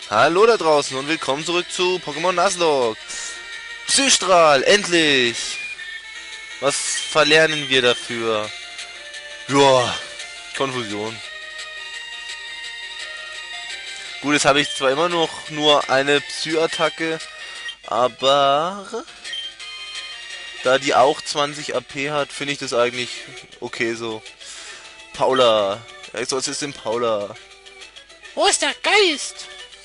Hallo da draußen und willkommen zurück zu Pokémon Nuzlocke. Psystrahl, endlich! Was verlernen wir dafür? Ja, Konfusion. Gut, jetzt habe ich zwar immer noch nur eine Psy-Attacke, aber da die auch 20 AP hat, finde ich das eigentlich okay so. Paula. Exorzistin Paula. Wo ist der Geist?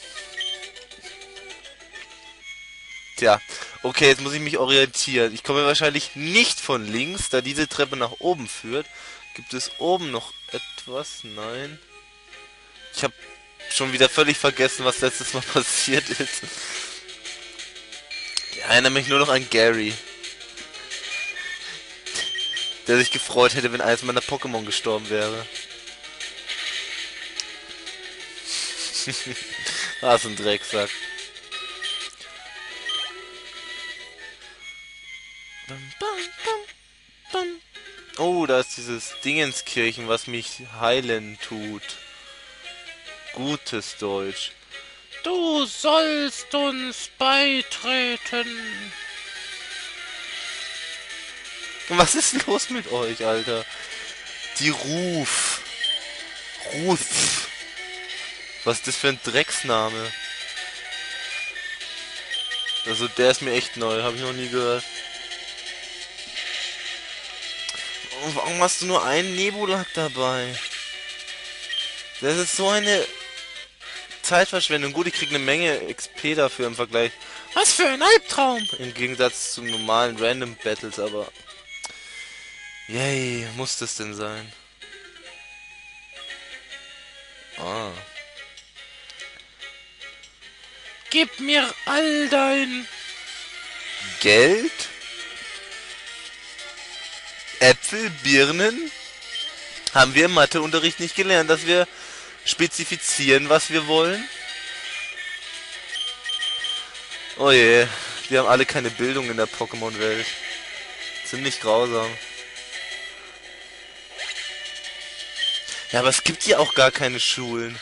Tja, okay, jetzt muss ich mich orientieren. Ich komme wahrscheinlich nicht von links, da diese Treppe nach oben führt. Gibt es oben noch etwas? Nein. Ich habe schon wieder völlig vergessen, was letztes Mal passiert ist. Ich erinnere mich nur noch an Gary, der sich gefreut hätte, wenn eines meiner Pokémon gestorben wäre. Ah, so ein Drecksack. Oh, da ist dieses Dingenskirchen, was mich heilen tut. Gutes Deutsch. Du sollst uns beitreten. Was ist los mit euch, Alter? Die Ruf. Ruth. Was ist das für ein Drecksname? Also der ist mir echt neu, habe ich noch nie gehört. Und warum hast du nur einen Nebulak dabei? Das ist so eine Zeitverschwendung. Gut, ich krieg eine Menge XP dafür im Vergleich. Was für ein Albtraum. Im Gegensatz zu normalen Random Battles, aber... Yay, muss das denn sein? Ah. Gib mir all dein... Geld? Äpfel, Birnen? Haben wir im Matheunterricht nicht gelernt, dass wir spezifizieren, was wir wollen? Oh je, wir haben alle keine Bildung in der Pokémon-Welt. Ziemlich grausam. Ja, aber es gibt hier auch gar keine Schulen.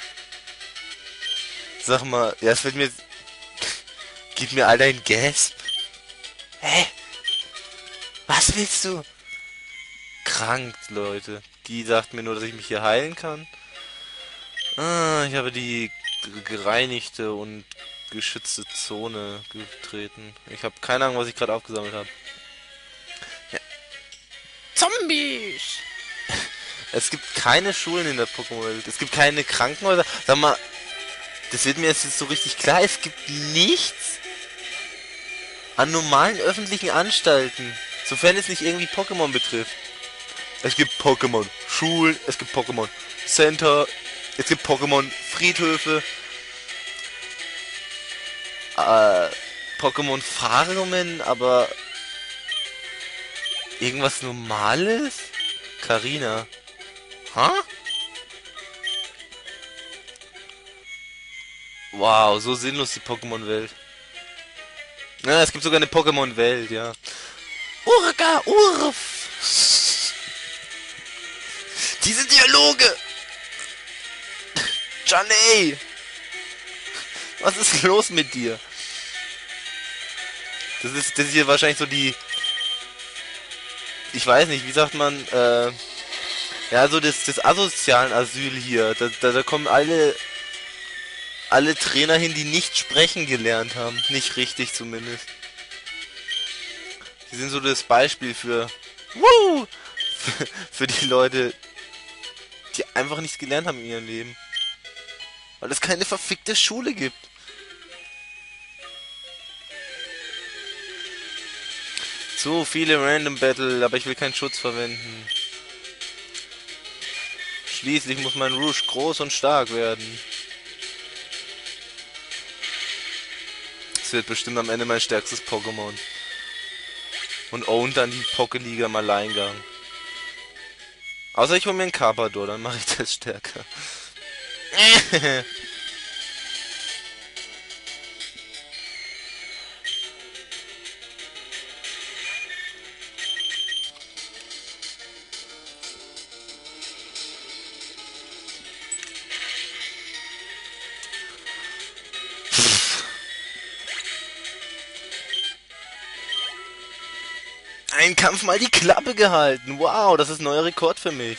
Sag mal, ja, es fällt mir... Gib mir all dein Gasp. Hä? Was willst du? Krank, Leute. Die sagt mir nur, dass ich mich hier heilen kann. Ah, ich habe die gereinigte und geschützte Zone getreten. Ich habe keine Ahnung, was ich gerade aufgesammelt habe. Ja, Zombies. es gibt keine Schulen in der Pokémon-Welt. Es gibt keine Krankenhäuser. Sag mal, das wird mir jetzt so richtig klar. Es gibt nichts an normalen öffentlichen Anstalten. Sofern es nicht irgendwie Pokémon betrifft. Es gibt Pokémon Schulen, es gibt Pokémon Center, es gibt Pokémon Friedhöfe, Pokémon Farmen, aber irgendwas Normales? Karina. Ha? Wow, so sinnlos die Pokémon-Welt. Ja, es gibt sogar eine Pokémon-Welt, ja. Urga, Urf! Diese Dialoge! Janey! Was ist los mit dir? Das ist hier wahrscheinlich so die... Ich weiß nicht, wie sagt man, ja, so das asozialen Asyl hier. Da kommen alle Trainer hin, die nicht sprechen gelernt haben. Nicht richtig zumindest. Die sind so das Beispiel für... Woo! für die Leute, die einfach nichts gelernt haben in ihrem Leben. Weil es keine verfickte Schule gibt. So viele Random Battle, aber ich will keinen Schutz verwenden. Schließlich muss mein Rouge groß und stark werden. Es wird bestimmt am Ende mein stärkstes Pokémon. Und ownt dann die Pokéliga im Alleingang. Außer ich hole mir einen Carpador, dann mache ich das stärker. einen Kampf mal die Klappe gehalten. Wow, das ist ein neuer Rekord für mich.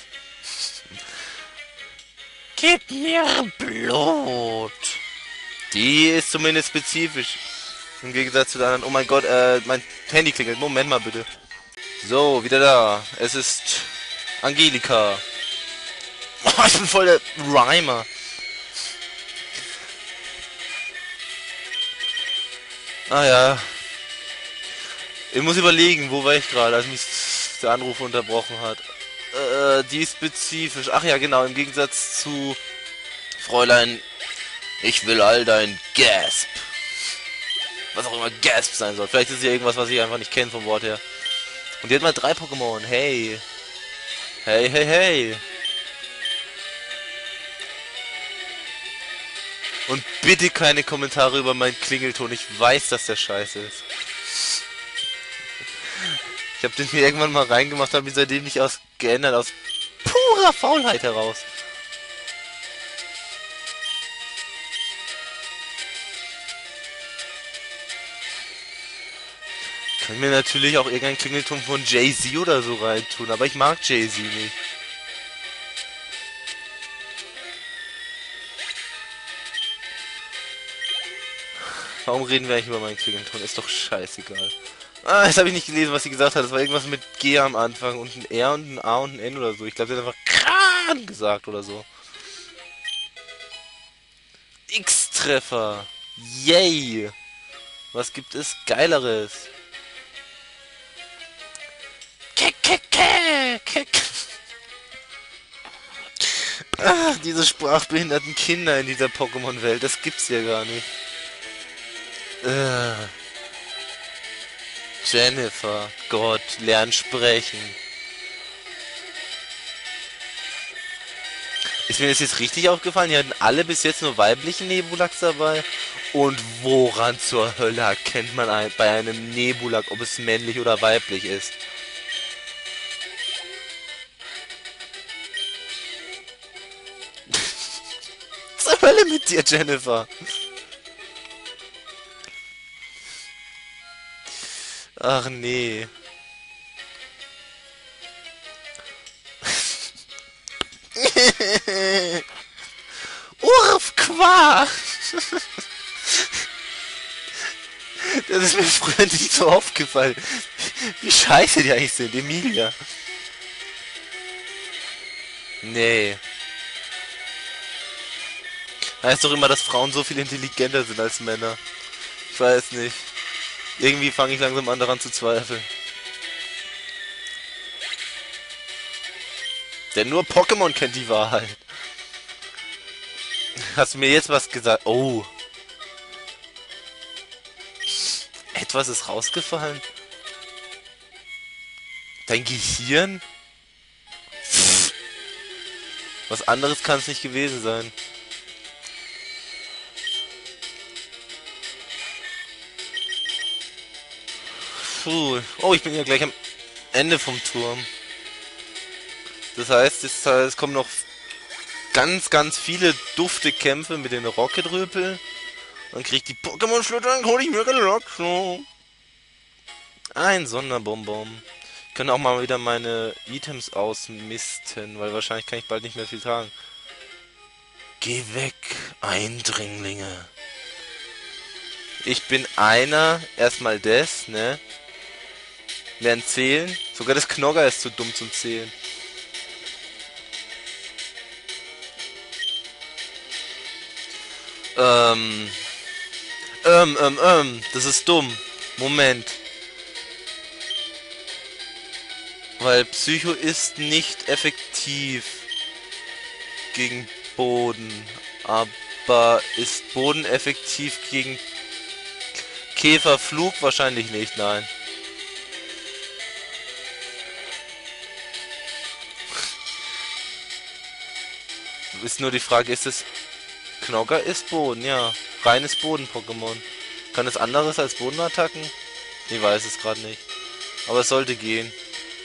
Gib mir Blut. Die ist zumindest spezifisch. Im Gegensatz zu den anderen. Oh mein Gott, mein Handy klingelt. Moment mal bitte. So, wieder da. Es ist Angelika. Oh, ich bin voll der Rhymer. Ah ja. Ich muss überlegen, wo war ich gerade, als mich der Anruf unterbrochen hat. Die ist spezifisch. Ach ja, genau. Im Gegensatz zu Fräulein, ich will all dein Gasp. Was auch immer Gasp sein soll. Vielleicht ist es ja irgendwas, was ich einfach nicht kenne vom Wort her. Und die hat mal 3 Pokémon. Hey. Hey, hey, hey. Und bitte keine Kommentare über meinen Klingelton. Ich weiß, dass der scheiße ist. Ich habe den mir irgendwann mal reingemacht, habe ihn seitdem nicht geändert. Aus purer Faulheit heraus. Kann mir natürlich auch irgendein Klingelton von Jay-Z oder so reintun, aber ich mag Jay-Z nicht. Warum reden wir eigentlich über meinen Klingelton? Ist doch scheißegal. Ah, jetzt habe ich nicht gelesen, was sie gesagt hat. Das war irgendwas mit G am Anfang und ein R und ein A und ein N oder so. Ich glaube, sie hat einfach Kran gesagt oder so. X-Treffer. Yay. Was gibt es Geileres? Ach, diese sprachbehinderten Kinder in dieser Pokémon-Welt, das gibt's ja gar nicht. Jennifer, Gott, lern sprechen. Ist mir das jetzt richtig aufgefallen? Die hatten alle bis jetzt nur weiblichen Nebulax dabei. Und woran zur Hölle erkennt man bei einem Nebulax, ob es männlich oder weiblich ist? Was zur Hölle mit dir, Jennifer? Ach nee. Urfquar! Das ist mir früher nicht so aufgefallen. Wie scheiße die eigentlich sind, Emilia. Nee. Heißt doch immer, dass Frauen so viel intelligenter sind als Männer. Ich weiß nicht. Irgendwie fange ich langsam an daran zu zweifeln. Denn nur Pokémon kennt die Wahrheit. Hast du mir jetzt was gesagt? Oh. Etwas ist rausgefallen? Dein Gehirn? Was anderes kann es nicht gewesen sein. Puh. Oh, ich bin ja gleich am Ende vom Turm. Das heißt, es kommen noch ganz viele dufte Kämpfe mit den Rocket-Röpel. Dann krieg ich die Pokémon-Schlitter, dann hol ich mir gelockt. So. Ein Sonderbonbon. Ich kann auch mal wieder meine Items ausmisten, weil wahrscheinlich kann ich bald nicht mehr viel tragen. Geh weg, Eindringlinge. Ich bin einer, erstmal das, ne? Lernen zählen. Sogar das Knogger ist zu dumm zum Zählen. Das ist dumm. Moment. Weil Psycho ist nicht effektiv gegen Boden. Aber ist Boden effektiv gegen Käferflug? Wahrscheinlich nicht, nein. Ist nur die Frage, ist es... Knogger ist Boden, ja. Reines Boden-Pokémon. Kann es anderes als Bodenattacken? Ich weiß es gerade nicht. Aber es sollte gehen.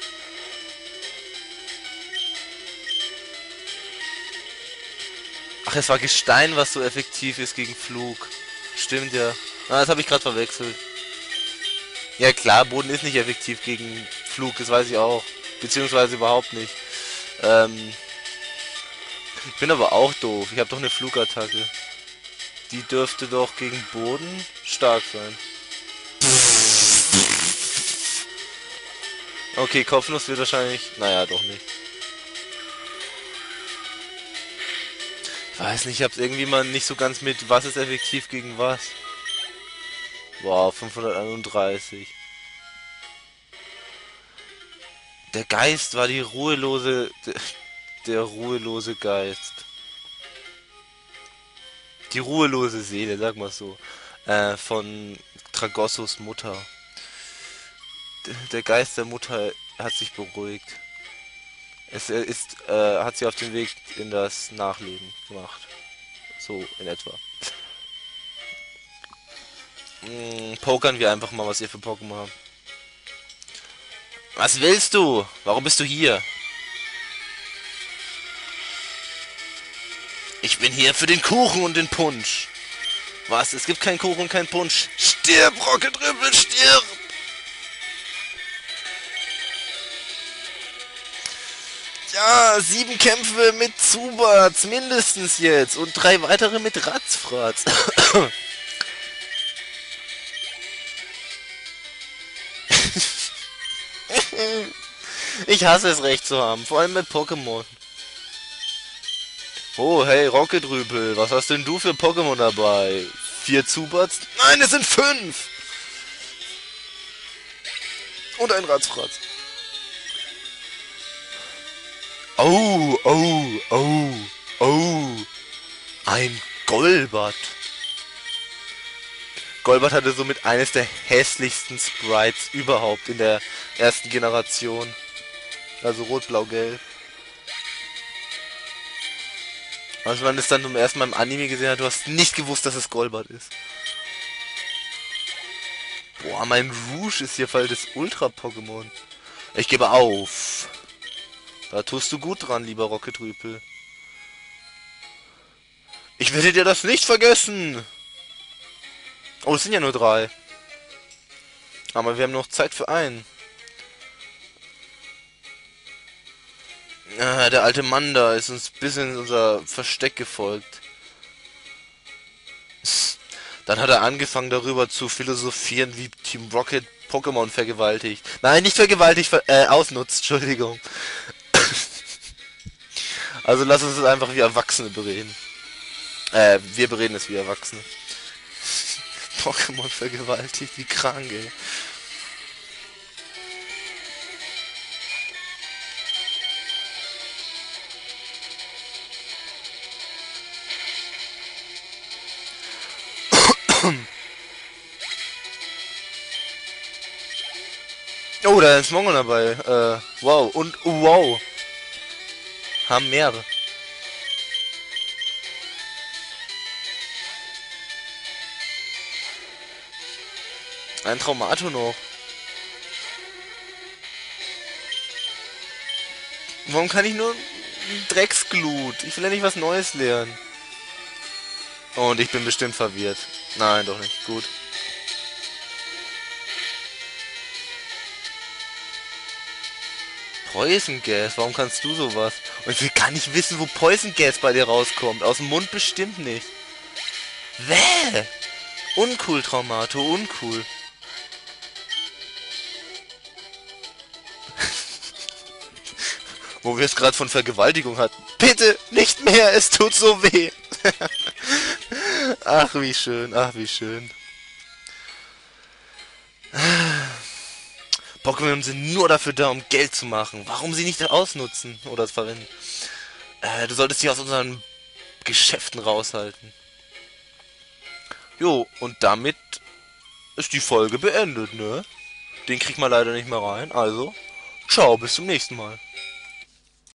Ach, es war Gestein, was so effektiv ist gegen Flug. Stimmt ja. Ah, das habe ich gerade verwechselt. Ja klar, Boden ist nicht effektiv gegen Flug, das weiß ich auch. Beziehungsweise überhaupt nicht. Ich bin aber auch doof. Ich habe doch eine Flugattacke. Die dürfte doch gegen Boden stark sein. Okay, Kopfnuss wird wahrscheinlich... Naja, doch nicht. Ich weiß nicht, ich hab's irgendwie mal nicht so ganz mit, was ist effektiv gegen was. Wow, 531. Der Geist war die ruhelose... Der ruhelose Geist. Die ruhelose Seele, sag mal so. Von Tragossos Mutter. Der Geist der Mutter hat sich beruhigt. Hat sie auf den Weg in das Nachleben gemacht. So in etwa. Pokern wir einfach mal, was ihr für Pokémon habt. Was willst du? Warum bist du hier? Ich bin hier für den Kuchen und den Punsch. Was? Es gibt keinen Kuchen und keinen Punsch. Stirb, Rocketdrüppel, stirb! Ja, 7 Kämpfe mit Zubats, mindestens jetzt. Und 3 weitere mit Ratzfratz. Ich hasse es, recht zu haben. Vor allem mit Pokémon. Oh, hey, Rocketdrüppel, was hast denn du für Pokémon dabei? 4 Zubats? Nein, es sind 5! Und ein Ratzfratz. Oh, oh, oh, oh. Ein Golbat. Golbat hatte somit eines der hässlichsten Sprites überhaupt in der ersten Generation. Also rot, blau, gelb. Als man das dann zum ersten Mal im Anime gesehen hat, du hast nicht gewusst, dass es Golbat ist. Boah, mein Rouge ist hier voll das Ultra-Pokémon. Ich gebe auf. Da tust du gut dran, lieber Rocketdrüppel. Ich werde dir das nicht vergessen. Oh, es sind ja nur 3. Aber wir haben noch Zeit für einen. Ah, der alte Mann da ist uns bis in unser Versteck gefolgt. Dann hat er angefangen darüber zu philosophieren, wie Team Rocket Pokémon vergewaltigt. Nein, nicht vergewaltigt, ausnutzt, Entschuldigung. Also lass uns es einfach wie Erwachsene bereden. Wir bereden es wie Erwachsene. Pokémon vergewaltigt, wie krank, ey. Oh, da ist Mongo dabei. Wow. Und wow. Haben mehrere. Ein Traumato noch. Warum kann ich nur Drecksglut? Ich will ja nicht was Neues lernen. Und ich bin bestimmt verwirrt. Nein, doch nicht. Gut. Poison Gas, warum kannst du sowas? Und ich will gar nicht wissen, wo Poison Gas bei dir rauskommt. Aus dem Mund bestimmt nicht. Wäh! Uncool, Traumato, uncool. Wo wir es gerade von Vergewaltigung hatten. Bitte, nicht mehr, es tut so weh. Ach, wie schön, ach, wie schön. Pokémon sind nur dafür da, um Geld zu machen. Warum sie nicht ausnutzen oder verwenden? Du solltest dich aus unseren Geschäften raushalten. Jo, und damit ist die Folge beendet, ne? Den kriegt man leider nicht mehr rein. Also, ciao, bis zum nächsten Mal.